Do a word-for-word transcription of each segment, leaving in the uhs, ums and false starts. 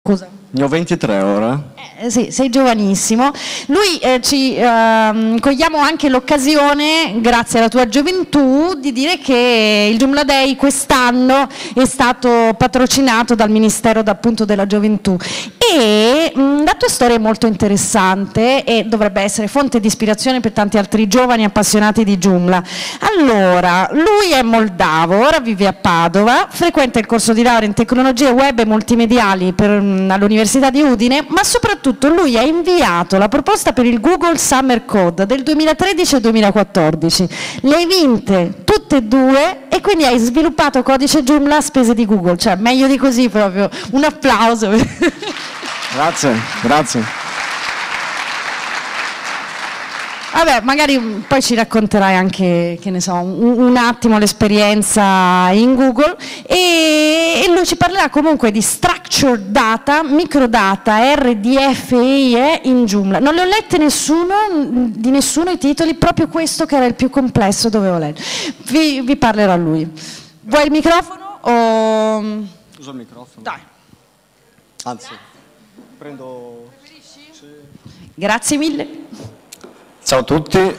Scusa. Ne ho ventitré ora. Eh, sì, sei giovanissimo. Lui eh, ci ehm, cogliamo anche l'occasione, grazie alla tua gioventù, di dire che il Joomla Day quest'anno è stato patrocinato dal Ministero appunto della Gioventù e mh, la tua storia è molto interessante e dovrebbe essere fonte di ispirazione per tanti altri giovani appassionati di Joomla. Allora, lui è moldavo, ora vive a Padova, frequenta il corso di laurea in tecnologie web e multimediali per, mh, all'Università di Udine, ma soprattutto lui ha inviato la proposta per il Google Summer Code del duemilatredici e duemilaquattordici. Le hai vinte tutte e due e quindi hai sviluppato codice Joomla a spese di Google, cioè meglio di così proprio. Un applauso. Grazie, grazie. Vabbè, magari poi ci racconterai anche, che ne so, un, un attimo l'esperienza in Google e, e lui ci parlerà comunque di structured data, microdata, R D F I E in Joomla. Non le ho lette nessuno, di nessuno i titoli, proprio questo che era il più complesso dovevo leggere. Vi, vi parlerà lui. Vuoi il microfono o... Uso il microfono. Dai. Anzi, prendo... Sì. Grazie mille. Ciao a tutti,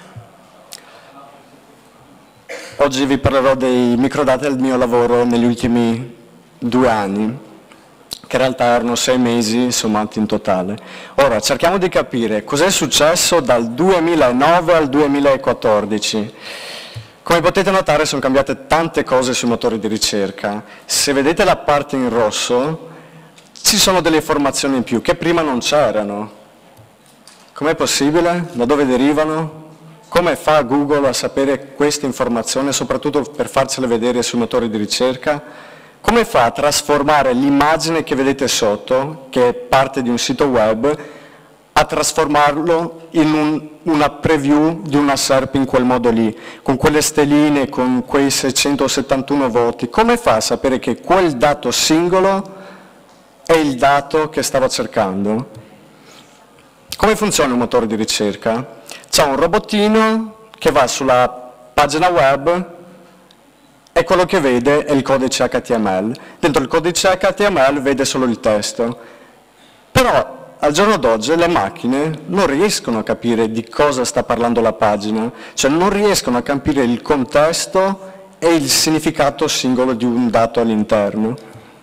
oggi vi parlerò dei microdati del mio lavoro negli ultimi due anni, che in realtà erano sei mesi sommati in totale. Ora, cerchiamo di capire cos'è successo dal duemilanove al duemilaquattordici. Come potete notare sono cambiate tante cose sui motori di ricerca. Se vedete la parte in rosso, ci sono delle informazioni in più che prima non c'erano. Com'è possibile? Da dove derivano? Come fa Google a sapere queste informazioni, soprattutto per farcele vedere sui motori di ricerca? Come fa a trasformare l'immagine che vedete sotto, che è parte di un sito web, a trasformarlo in un, una preview di una SERP in quel modo lì, con quelle stelline, con quei seicentosettantuno voti? Come fa a sapere che quel dato singolo è il dato che stava cercando? Come funziona un motore di ricerca? C'è un robottino che va sulla pagina web e quello che vede è il codice H T M L. Dentro il codice H T M L vede solo il testo. Però al giorno d'oggi le macchine non riescono a capire di cosa sta parlando la pagina, cioè non riescono a capire il contesto e il significato singolo di un dato all'interno.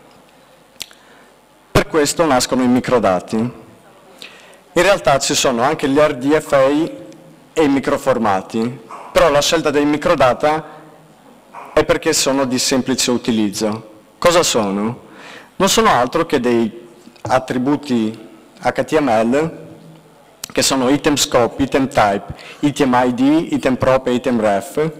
Per questo nascono i microdati. In realtà ci sono anche gli R D F I e i microformati, però la scelta dei microdata è perché sono di semplice utilizzo. Cosa sono? Non sono altro che dei attributi H T M L che sono item scope, item type, item I D, item prop e item ref.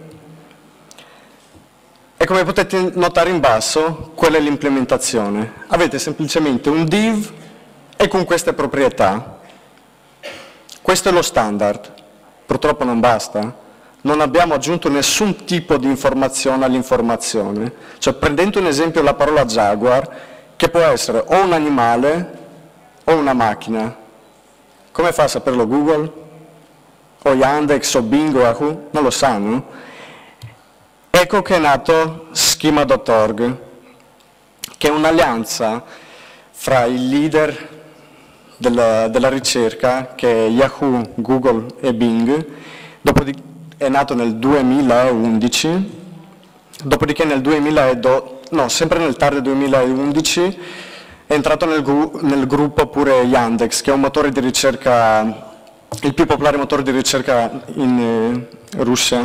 E come potete notare in basso, quella è l'implementazione. Avete semplicemente un div e con queste proprietà. Questo è lo standard, purtroppo non basta, non abbiamo aggiunto nessun tipo di informazione all'informazione, cioè prendendo un esempio la parola Jaguar, che può essere o un animale o una macchina. Come fa a saperlo Google? O Yandex o Bing o Yahoo? Non lo sanno. Ecco che è nato schema punto org, che è un'alleanza fra il leader Della, della ricerca, che è Yahoo, Google e Bing, dopodiché è nato nel duemilaundici, dopodiché nel duemiladodici, no, sempre nel tardo duemilaundici, è entrato nel, nel gruppo pure Yandex, che è un motore di ricerca, il più popolare motore di ricerca in eh, Russia.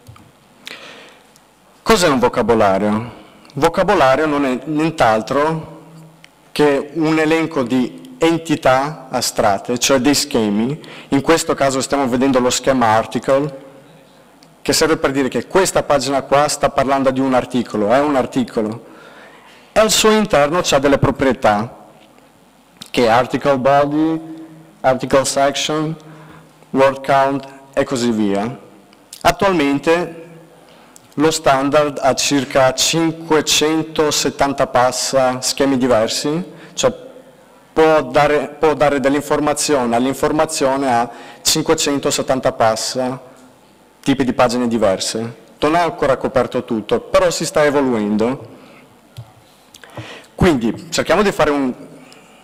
Cos'è un vocabolario? Vocabolario non è nient'altro che un elenco di entità astratte, cioè dei schemi. In questo caso stiamo vedendo lo schema article, che serve per dire che questa pagina qua sta parlando di un articolo, è un articolo, e al suo interno c'ha delle proprietà, che è article body, article section, word count e così via. Attualmente lo standard ha circa cinquecentosettanta passa schemi diversi, cioè può dare, può dare dell'informazione all'informazione a cinquecentosettanta passa tipi di pagine diverse. Non è ancora coperto tutto, però si sta evoluendo. Quindi cerchiamo di fare un,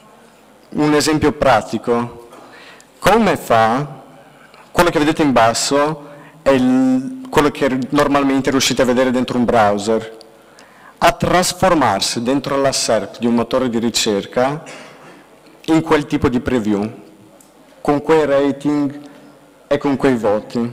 un esempio pratico. Come fa, quello che vedete in basso è il, quello che normalmente riuscite a vedere dentro un browser, a trasformarsi dentro la S E R P di un motore di ricerca in quel tipo di preview, con quei rating e con quei voti.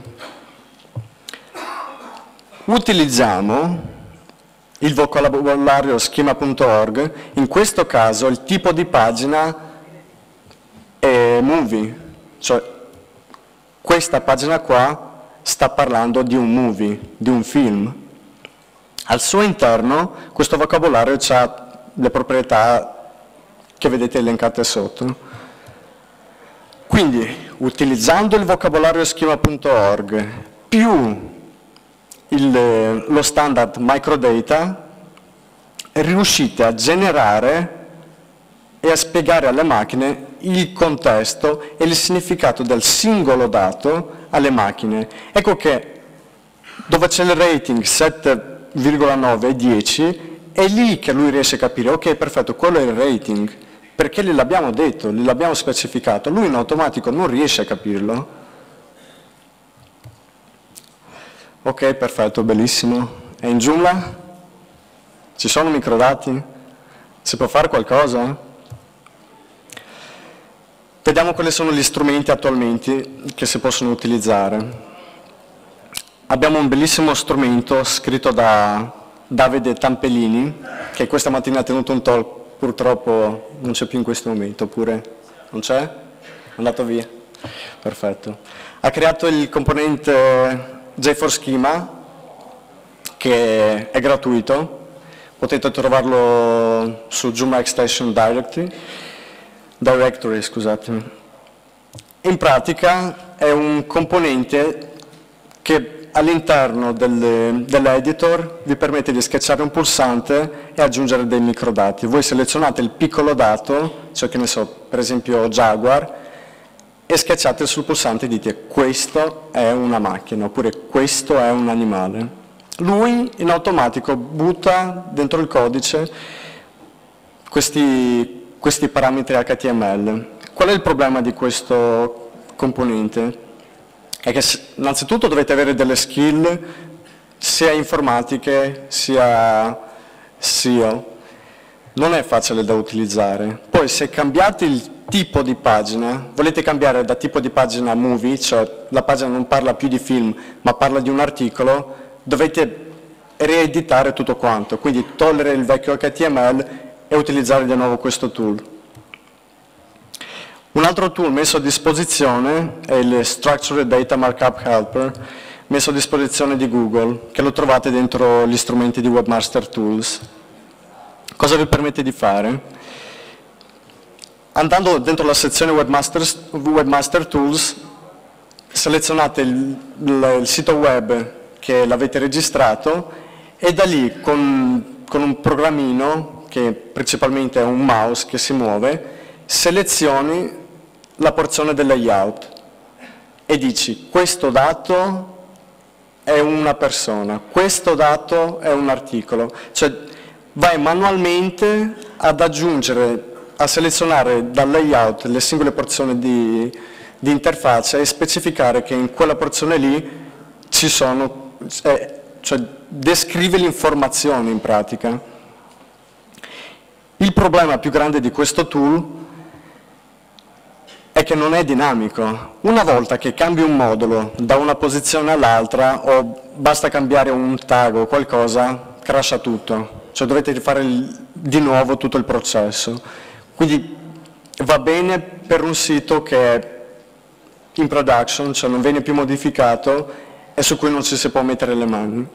Utilizziamo il vocabolario schema punto org, in questo caso il tipo di pagina è movie, cioè questa pagina qua sta parlando di un movie, di un film. Al suo interno questo vocabolario ha le proprietà che vedete elencate sotto. Quindi, utilizzando il vocabolario schema punto org più il, lo standard microdata, riuscite a generare e a spiegare alle macchine il contesto e il significato del singolo dato alle macchine. Ecco che dove c'è il rating sette virgola nove e dieci, è lì che lui riesce a capire, ok, perfetto, quello è il rating, perché gliel'abbiamo detto, gliel'abbiamo specificato, lui in automatico non riesce a capirlo. Ok, perfetto, bellissimo. E in Joomla? Ci sono microdati? Si può fare qualcosa? Vediamo quali sono gli strumenti attualmente che si possono utilizzare. Abbiamo un bellissimo strumento scritto da Davide Tampellini, che questa mattina ha tenuto un talk, purtroppo non c'è più in questo momento, oppure non c'è? È andato via? Perfetto. Ha creato il componente J quattro Schema, che è gratuito, potete trovarlo su Joomla Extension Directory, Directory, scusatemi. In pratica è un componente che all'interno del, dell'editor vi permette di schiacciare un pulsante e aggiungere dei microdati. Voi selezionate il piccolo dato, cioè che ne so, per esempio Jaguar, e schiacciate sul pulsante e dite questo è una macchina, oppure questo è un animale. Lui in automatico butta dentro il codice questi, questi parametri H T M L. Qual è il problema di questo componente? È che innanzitutto dovete avere delle skill sia informatiche sia S E O. Non è facile da utilizzare. Poi se cambiate il tipo di pagina, volete cambiare da tipo di pagina movie, cioè la pagina non parla più di film ma parla di un articolo, dovete rieditare tutto quanto, quindi togliere il vecchio H T M L e utilizzare di nuovo questo tool. Un altro tool messo a disposizione è il Structured Data Markup Helper, messo a disposizione di Google, che lo trovate dentro gli strumenti di Webmaster Tools. Cosa vi permette di fare? Andando dentro la sezione Webmaster, Webmaster Tools, selezionate il, il, il sito web che l'avete registrato e da lì con, con un programmino, che principalmente è un mouse che si muove, selezioni la porzione del layout e dici questo dato è una persona, questo dato è un articolo, cioè vai manualmente ad aggiungere, a selezionare dal layout le singole porzioni di, di interfaccia e specificare che in quella porzione lì ci sono, eh, cioè descrive l'informazione in pratica. Il problema più grande di questo tool è che non è dinamico. Una volta che cambi un modulo da una posizione all'altra o basta cambiare un tag o qualcosa, crasha tutto, cioè dovete rifare il, di nuovo tutto il processo. Quindi va bene per un sito che è in production, cioè non viene più modificato e su cui non ci si può mettere le mani.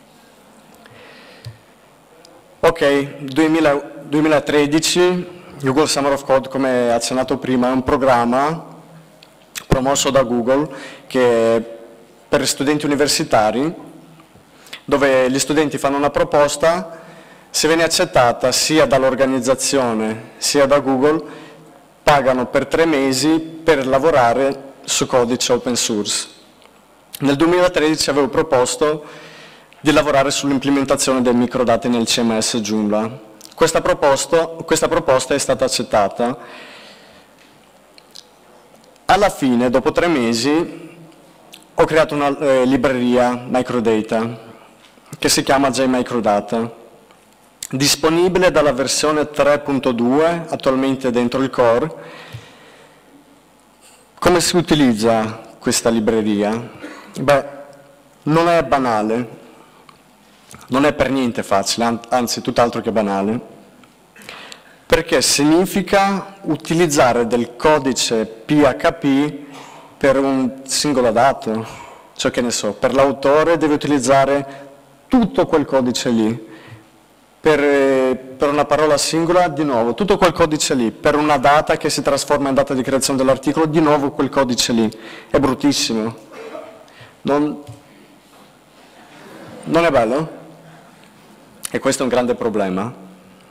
Ok, duemilatredici, Google Summer of Code, come accennato prima, è un programma promosso da Google che per studenti universitari, dove gli studenti fanno una proposta, se viene accettata sia dall'organizzazione sia da Google, pagano per tre mesi per lavorare su codice open source. Nel duemilatredici avevo proposto di lavorare sull'implementazione dei microdati nel C M S Joomla. Questa proposta, questa proposta è stata accettata Alla fine, dopo tre mesi, ho creato una eh, libreria microdata che si chiama JMicrodata, disponibile dalla versione tre punto due, attualmente dentro il core. Come si utilizza questa libreria? Beh, non è banale, non è per niente facile, anzi tutt'altro che banale, perché significa utilizzare del codice P H P per un singolo dato, cioè che ne so, per l'autore deve utilizzare tutto quel codice lì, per, per una parola singola di nuovo, tutto quel codice lì, per una data che si trasforma in data di creazione dell'articolo, di nuovo quel codice lì, è bruttissimo, non, non è bello? E questo è un grande problema.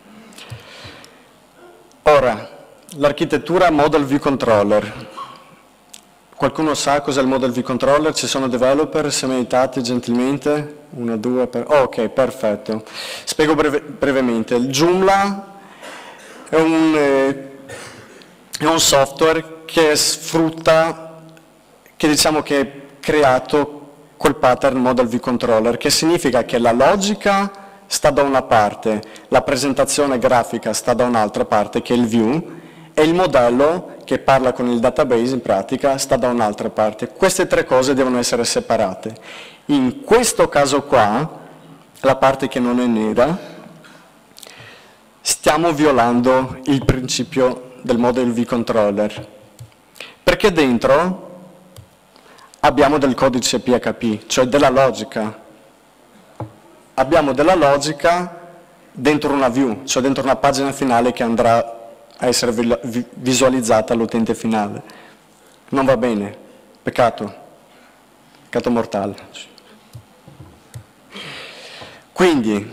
Ora, l'architettura Model View Controller. Qualcuno sa cos'è il Model View Controller? Ci sono developer? Siamo aiutati gentilmente? Uno, due, per... oh, ok, perfetto. Spiego breve, brevemente. Il Joomla è un, eh, è un software che sfrutta, che diciamo che è creato col pattern Model View Controller, che significa che la logica sta da una parte, la presentazione grafica sta da un'altra parte, che è il view, e il modello, che parla con il database in pratica, sta da un'altra parte. Queste tre cose devono essere separate. In questo caso qua, la parte che non è nera, stiamo violando il principio del Model View Controller, perché dentro abbiamo del codice P H P, cioè della logica. Abbiamo della logica dentro una view, cioè dentro una pagina finale che andrà a essere visualizzata all'utente finale. Non va bene, peccato, peccato mortale. Quindi,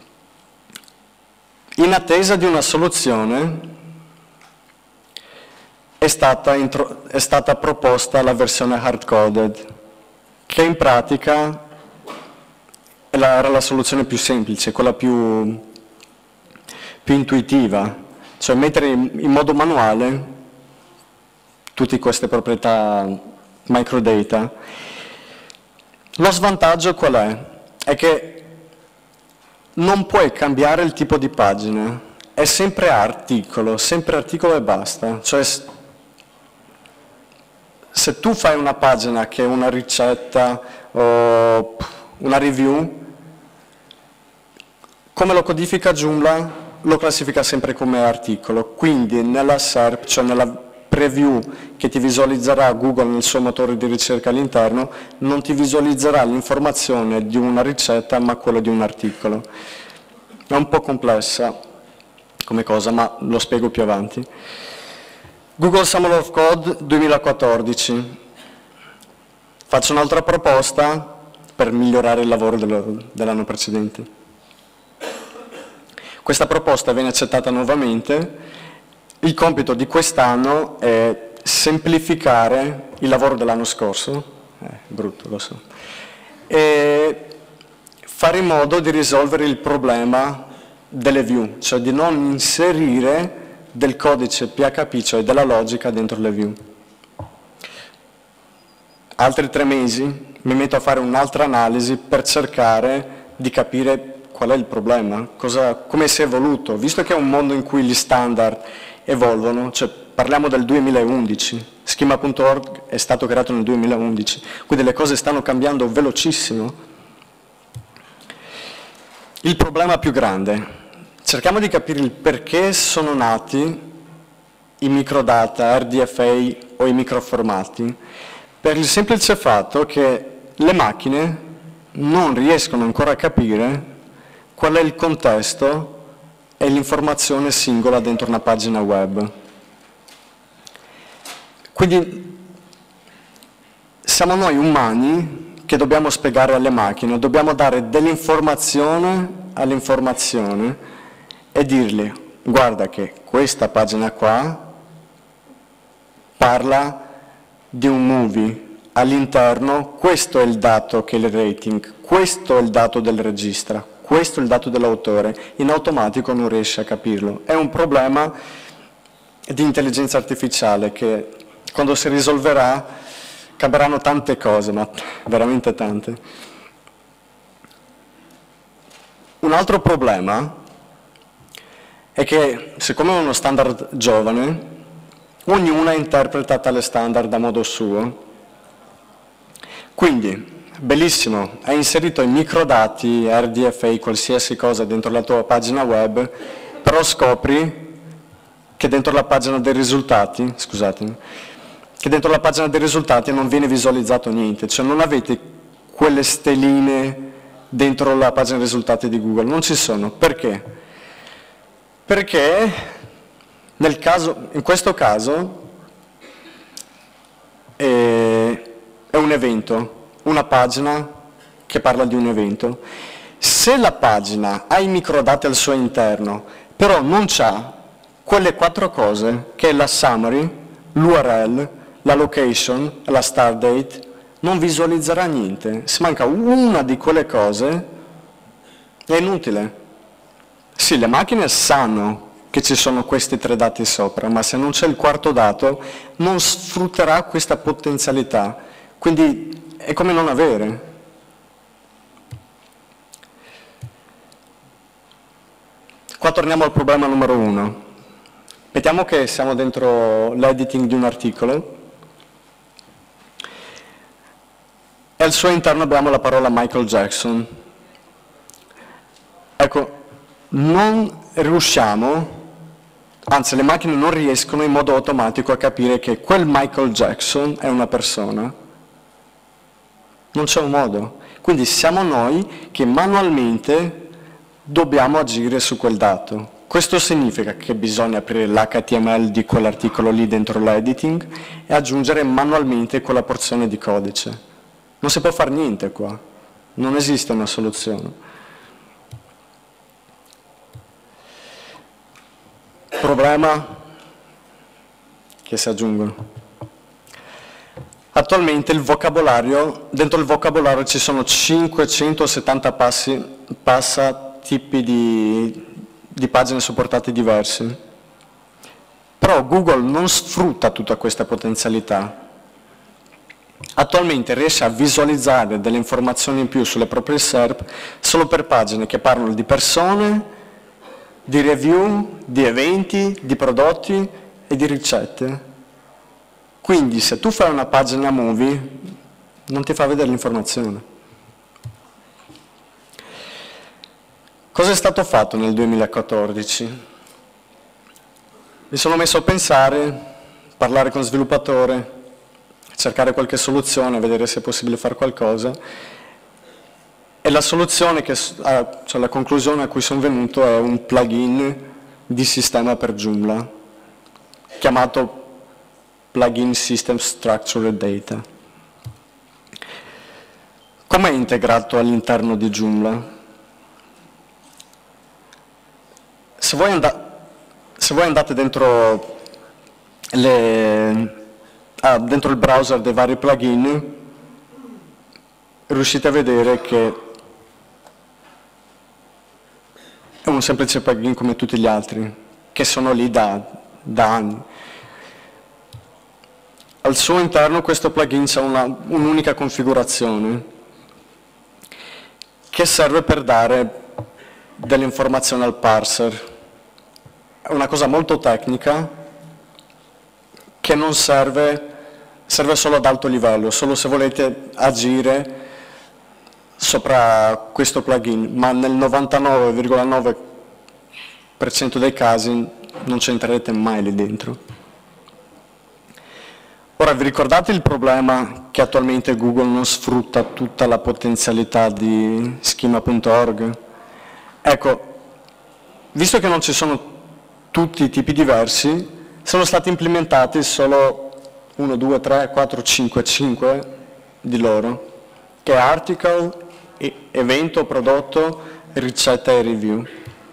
in attesa di una soluzione, è stata, intro- è stata proposta la versione hard-coded, che in pratica era la soluzione più semplice, quella più, più intuitiva, cioè mettere in, in modo manuale tutte queste proprietà microdata. Lo svantaggio qual è? È che non puoi cambiare il tipo di pagina, è sempre articolo, sempre articolo e basta. Cioè, se tu fai una pagina che è una ricetta o una review, come lo codifica Joomla? Lo classifica sempre come articolo, quindi nella S E R P, cioè nella preview che ti visualizzerà Google nel suo motore di ricerca all'interno, non ti visualizzerà l'informazione di una ricetta ma quella di un articolo. È un po' complessa come cosa, ma lo spiego più avanti. Google Summer of Code duemilaquattordici. Faccio un'altra proposta per migliorare il lavoro dell'anno precedente. Questa proposta viene accettata nuovamente. Il compito di quest'anno è semplificare il lavoro dell'anno scorso, eh, brutto lo so, e fare in modo di risolvere il problema delle view, cioè di non inserire del codice P H P, cioè della logica dentro le view. Altri tre mesi mi metto a fare un'altra analisi per cercare di capire qual è il problema, cosa, come si è evoluto, visto che è un mondo in cui gli standard evolvono, cioè parliamo del duemilaundici, schema punto org è stato creato nel duemilaundici, quindi le cose stanno cambiando velocissimo. Il problema più grande, cerchiamo di capire il perché sono nati i microdata, R D F A o i microformati, per il semplice fatto che le macchine non riescono ancora a capire qual è il contesto e l'informazione singola dentro una pagina web. Quindi siamo noi umani che dobbiamo spiegare alle macchine, dobbiamo dare dell'informazione all'informazione e dirgli: guarda che questa pagina qua parla di un movie, all'interno questo è il dato che è il rating, questo è il dato del regista, questo è il dato dell'autore, in automatico non riesce a capirlo. È un problema di intelligenza artificiale che quando si risolverà, cambieranno tante cose, ma veramente tante. Un altro problema è che, siccome è uno standard giovane, ognuna interpreta tale standard a modo suo. Quindi, bellissimo, hai inserito i microdati, R D F A, qualsiasi cosa dentro la tua pagina web, però scopri che dentro la pagina dei risultati, scusatemi, che dentro la pagina dei risultati non viene visualizzato niente, cioè non avete quelle stelline dentro la pagina dei risultati di Google, non ci sono. Perché? Perché nel caso, in questo caso è, è un evento, una pagina che parla di un evento. Se la pagina ha i microdati al suo interno, però non c'ha quelle quattro cose, che è la summary, l'U R L, la location, la start date, non visualizzerà niente. Se manca una di quelle cose, è inutile. Sì, le macchine sanno che ci sono questi tre dati sopra, ma se non c'è il quarto dato, non sfrutterà questa potenzialità. Quindi è come non avere. Qua torniamo al problema numero uno. Mettiamo che siamo dentro l'editing di un articolo e al suo interno abbiamo la parola Michael Jackson. Ecco, non riusciamo, anzi le macchine non riescono in modo automatico a capire che quel Michael Jackson è una persona. Non c'è un modo. Quindi siamo noi che manualmente dobbiamo agire su quel dato. Questo significa che bisogna aprire l'H T M L di quell'articolo lì dentro l'editing e aggiungere manualmente quella porzione di codice. Non si può fare niente qua, non esiste una soluzione. Problema che si aggiungono. Attualmente il vocabolario, dentro il vocabolario ci sono cinquecentosettanta passi, passa tipi di di pagine supportate diverse. Però Google non sfrutta tutta questa potenzialità. Attualmente riesce a visualizzare delle informazioni in più sulle proprie S E R P solo per pagine che parlano di persone, di review, di eventi, di prodotti e di ricette. Quindi se tu fai una pagina movie, non ti fa vedere l'informazione. Cosa è stato fatto nel duemilaquattordici? Mi sono messo a pensare, parlare con lo sviluppatore, cercare qualche soluzione, vedere se è possibile fare qualcosa. E la soluzione, che, cioè la conclusione a cui sono venuto è un plugin di sistema per Joomla, chiamato Plugin System Structured Data. Com'è integrato all'interno di Joomla? Se voi, and se voi andate dentro, le, ah, dentro il browser dei vari plugin, riuscite a vedere che è un semplice plugin come tutti gli altri, che sono lì da, da anni. Al suo interno questo plugin ha un'unica configurazione che serve per dare delle informazioni al parser. È una cosa molto tecnica che non serve, serve solo ad alto livello, solo se volete agire sopra questo plugin, ma nel novantanove virgola nove per cento dei casi non c'entrerete mai lì dentro. Ora, vi ricordate il problema che attualmente Google non sfrutta tutta la potenzialità di schema punto org? Ecco, visto che non ci sono tutti i tipi diversi, sono stati implementati solo uno, due, tre, quattro, cinque, cinque di loro, che è article, evento, prodotto, ricetta e review.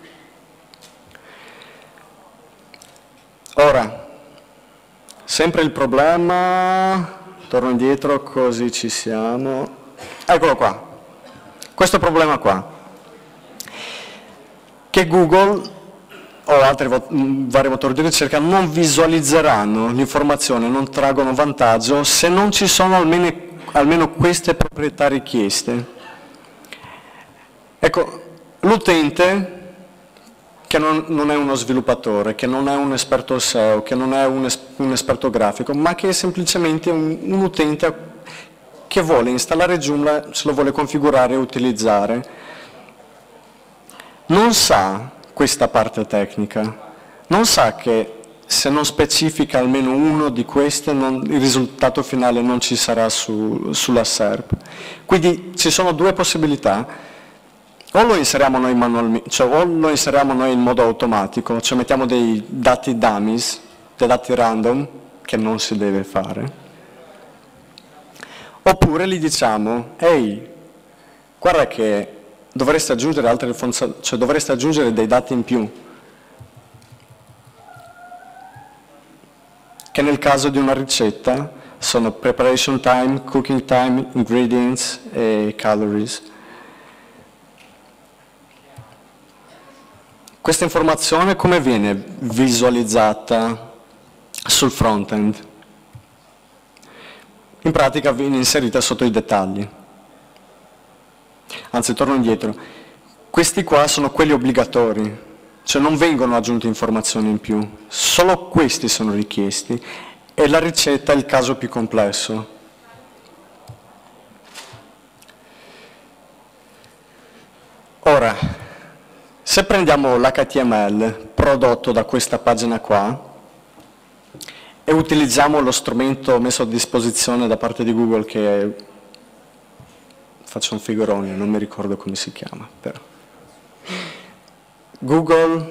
Ora, sempre il problema, torno indietro così ci siamo, eccolo qua, questo problema qua, che Google o altri vari motori di ricerca non visualizzeranno l'informazione, non traggono vantaggio se non ci sono almeno, almeno queste proprietà richieste. Ecco, l'utente che non, non è uno sviluppatore, che non è un esperto S E O, che non è un, es, un esperto grafico, ma che è semplicemente un, un utente che vuole installare Joomla, se lo vuole configurare e utilizzare, non sa questa parte tecnica, non sa che se non specifica almeno uno di queste non, il risultato finale non ci sarà su, sulla S E R P. Quindi ci sono due possibilità: o lo inseriamo noi manualmente, cioè o lo inseriamo noi in modo automatico, cioè mettiamo dei dati dummies, dei dati random, che non si deve fare, oppure gli diciamo, ehi, guarda che dovreste aggiungere altre funzioni, cioè dovreste aggiungere dei dati in più, che nel caso di una ricetta sono preparation time, cooking time, ingredients e calories. Questa informazione come viene visualizzata sul front-end? In pratica viene inserita sotto i dettagli. Anzi, torno indietro. Questi qua sono quelli obbligatori, cioè non vengono aggiunte informazioni in più, solo questi sono richiesti e la ricetta è il caso più complesso. Ora, se prendiamo l'H T M L prodotto da questa pagina qua e utilizziamo lo strumento messo a disposizione da parte di Google, che è, faccio un figurone, non mi ricordo come si chiama, però. Google,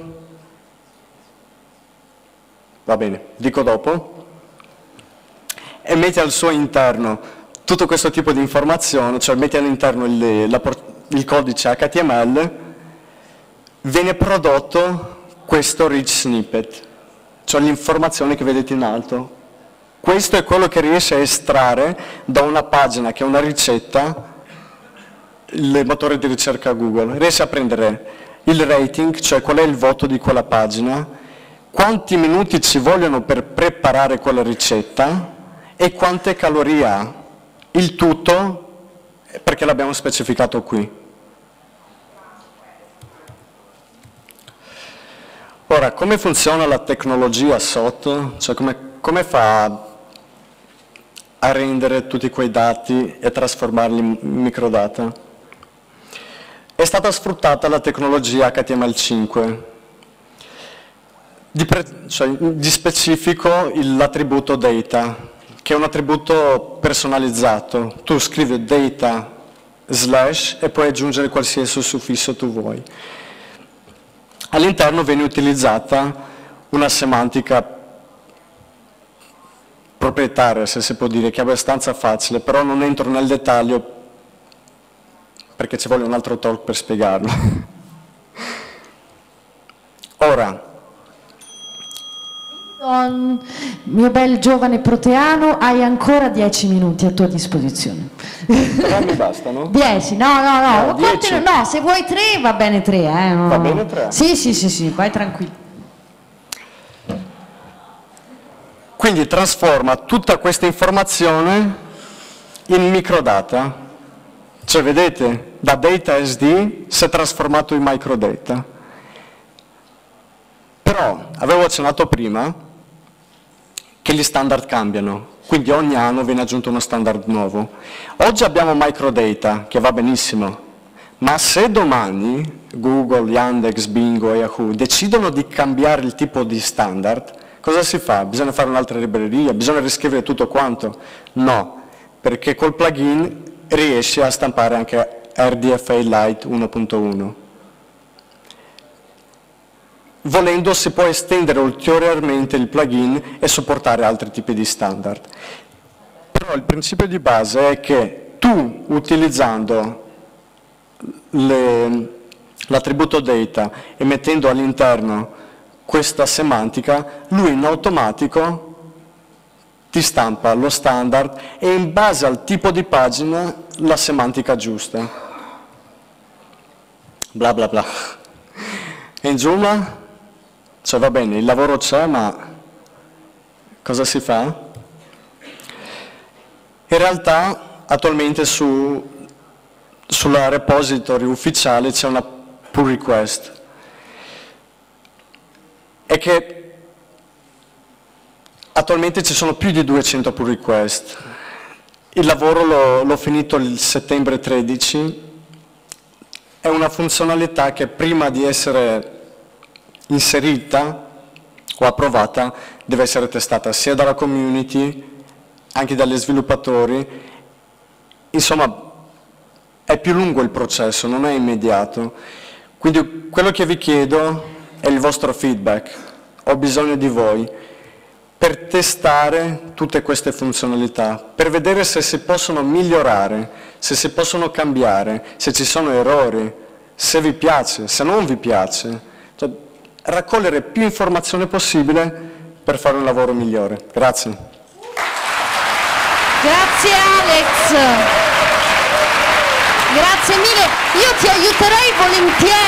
va bene, dico dopo, e mette al suo interno tutto questo tipo di informazioni, cioè mette all'interno il, la, il codice H T M L, viene prodotto questo rich snippet, cioè l'informazione che vedete in alto. Questo è quello che riesce a estrarre da una pagina che è una ricetta il motore di ricerca Google. Riesce a prendere il rating, cioè qual è il voto di quella pagina, quanti minuti ci vogliono per preparare quella ricetta e quante calorie ha. Il tutto perché l'abbiamo specificato qui. Ora, come funziona la tecnologia sotto? Cioè, come, come fa a rendere tutti quei dati e trasformarli in microdata? È stata sfruttata la tecnologia H T M L cinque, di, pre, cioè, di specifico l'attributo data, che è un attributo personalizzato. Tu scrivi data slash e puoi aggiungere qualsiasi suffisso tu vuoi. All'interno viene utilizzata una semantica proprietaria, se si può dire, che è abbastanza facile, però non entro nel dettaglio perché ci vuole un altro talk per spiegarlo. Ora, Don, mio bel giovane proteano, hai ancora dieci minuti a tua disposizione. Però mi bastano? dieci, no, no, no, no, Quante, no, se vuoi tre va bene tre. Eh, no. Va bene tre? Sì, sì, sì, sì, vai tranquillo. Quindi trasforma tutta questa informazione in microdata. Cioè, vedete, da data S D si è trasformato in microdata. Però, avevo accennato prima che gli standard cambiano, quindi ogni anno viene aggiunto uno standard nuovo. Oggi abbiamo microdata, che va benissimo, ma se domani Google, Yandex, Bingo e Yahoo decidono di cambiare il tipo di standard, cosa si fa? Bisogna fare un'altra libreria? Bisogna riscrivere tutto quanto? No, perché col plugin riesci a stampare anche R D F A Lite uno punto uno. Volendo si può estendere ulteriormente il plugin e supportare altri tipi di standard. Però il principio di base è che tu, utilizzando l'attributo data e mettendo all'interno questa semantica, lui in automatico ti stampa lo standard e in base al tipo di pagina la semantica giusta. Bla bla bla. E in Joomla? Cioè va bene, il lavoro c'è, ma cosa si fa? In realtà attualmente su, sulla repository ufficiale c'è una pull request. È che attualmente ci sono più di duecento pull request. Il lavoro l'ho finito il settembre tredici. È una funzionalità che prima di essere inserita o approvata deve essere testata sia dalla community, anche dagli sviluppatori. Insomma, è più lungo il processo, non è immediato. Quindi quello che vi chiedo è il vostro feedback. Ho bisogno di voi per testare tutte queste funzionalità, per vedere se si possono migliorare, se si possono cambiare, se ci sono errori, se vi piace, se non vi piace. Cioè, raccogliere più informazione possibile per fare un lavoro migliore. Grazie. Grazie Alex. Grazie mille. Io ti aiuterei volentieri.